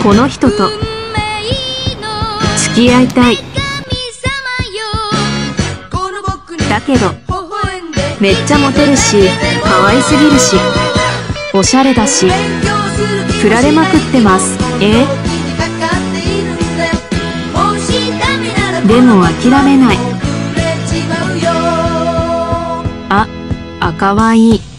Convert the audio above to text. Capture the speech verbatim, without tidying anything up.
この人と付き合いたい。だけどめっちゃモテるし可愛すぎるしおしゃれだし振られまくってます。えー、でも諦めない。あ、あ、かわいい。